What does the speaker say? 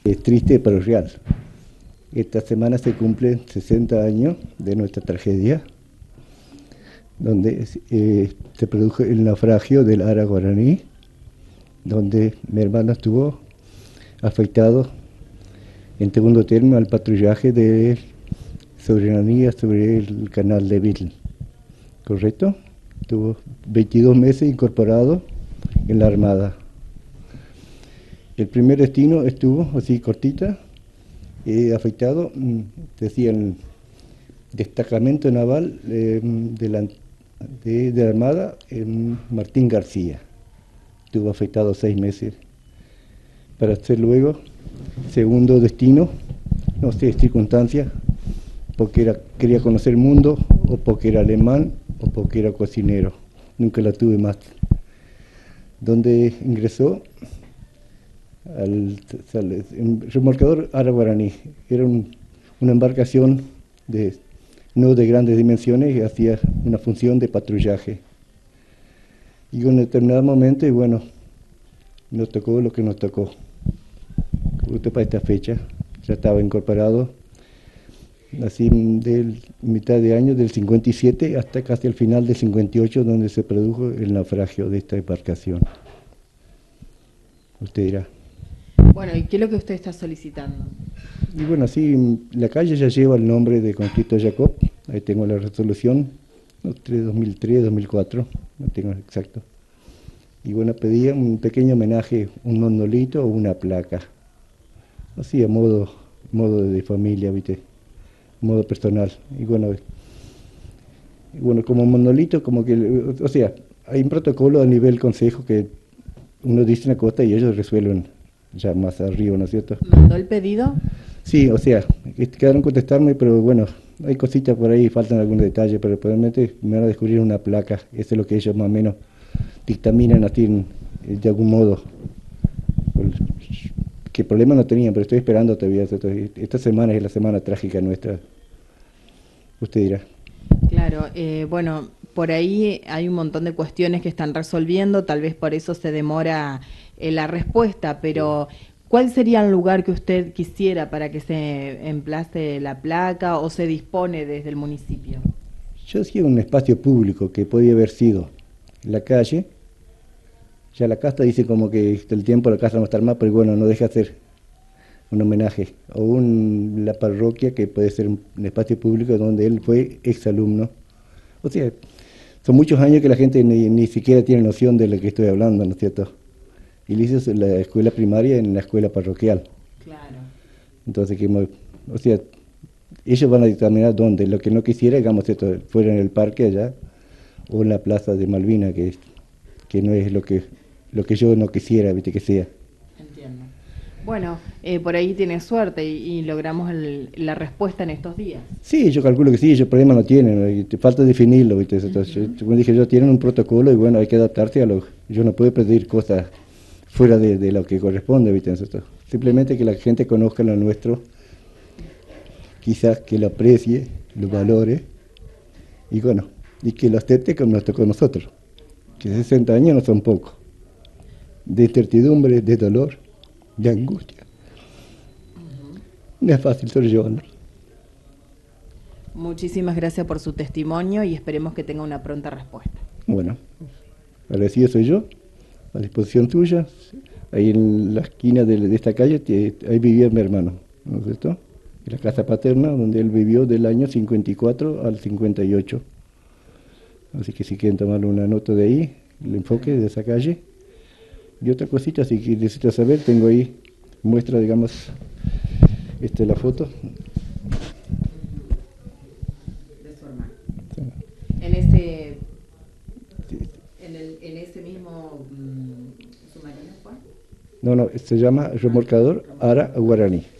Es triste pero real. Esta semana se cumplen 60 años de nuestra tragedia, donde se produjo el naufragio del Ara Guaraní, donde mi hermano estuvo afectado en segundo término al patrullaje de soberanía sobre el canal de Beagle, ¿correcto? Estuvo 22 meses incorporado en la Armada. El primer destino estuvo así cortita, afectado, decían, destacamento naval de la Armada en Martín García. Estuvo afectado 6 meses. Para hacer luego segundo destino, no sé, circunstancias, porque quería conocer el mundo, o porque era alemán, o porque era cocinero. Nunca la tuve más. Donde ingresó al remolcador Ara Guaraní. Era una embarcación no de grandes dimensiones, que hacía una función de patrullaje. Y en un determinado momento, y bueno, nos tocó lo que nos tocó. Justo para esta fecha, ya estaba incorporado, así de mitad de año del 57 hasta casi el final del 58, donde se produjo el naufragio de esta embarcación. Usted dirá. Bueno, ¿y qué es lo que usted está solicitando? Y bueno, así la calle ya lleva el nombre de Conflicto Jacob. Ahí tengo la resolución, 2003-2004, no tengo exacto. Y bueno, pedía un pequeño homenaje, un monolito o una placa. Así a modo de familia, ¿viste? Modo personal. Y bueno, como monolito, como que, o sea, hay un protocolo a nivel consejo que uno dice una cosa y ellos resuelven ya más arriba, ¿no es cierto? ¿Mandó el pedido? Sí, o sea, quedaron contestarme, pero bueno, hay cositas por ahí, faltan algunos detalles, pero probablemente me van a descubrir una placa. Eso es lo que ellos más o menos dictaminan así de algún modo. Que problema no tenían, pero estoy esperando todavía. Esta semana es la semana trágica nuestra. Usted dirá. Claro, bueno, por ahí hay un montón de cuestiones que están resolviendo, tal vez por eso se demora la respuesta, pero ¿cuál sería el lugar que usted quisiera para que se emplace la placa o se dispone desde el municipio? Yo decía un espacio público que podía haber sido la calle. Ya la casa dice como que el tiempo la casa no va a estar más, pero bueno, no deja de hacer un homenaje. O la parroquia, que puede ser un espacio público donde él fue exalumno. O sea, son muchos años que la gente ni siquiera tiene noción de lo que estoy hablando, ¿no es cierto? Y le hizo la escuela primaria en la escuela parroquial. Claro. Entonces, o sea, ellos van a determinar dónde. Lo que no quisiera, digamos, esto, fuera en el parque allá, o en la plaza de Malvina, que no es lo que yo no quisiera, viste, que sea. Entiendo. Bueno, por ahí tiene suerte y logramos la respuesta en estos días. Sí, yo calculo que sí, ellos problema no tienen, ¿no? Y te falta definirlo, viste. Entonces, como dije yo, tienen un protocolo y bueno, hay que adaptarse a yo no puedo pedir cosas fuera de lo que corresponde, viste. Entonces, simplemente que la gente conozca lo nuestro, quizás que lo aprecie, lo valore, y bueno, y que lo acepte como nos tocó a nosotros, que 60 años no son pocos, de incertidumbre, de dolor, de angustia. No es fácil sobrellevarlo. Muchísimas gracias por su testimonio y esperemos que tenga una pronta respuesta. Bueno, agradecido soy yo, a disposición tuya. Ahí en la esquina de esta calle, ahí vivía mi hermano, ¿no es cierto? En la casa paterna, donde él vivió del año 54 al 58. Así que si quieren tomar una nota de ahí, el enfoque de esa calle. Y otra cosita, si necesitas saber, tengo ahí, muestra, digamos, la foto. De su hermano. Sí. En ese mismo submarino, ¿cuál? No, se llama remolcador Ara Guaraní.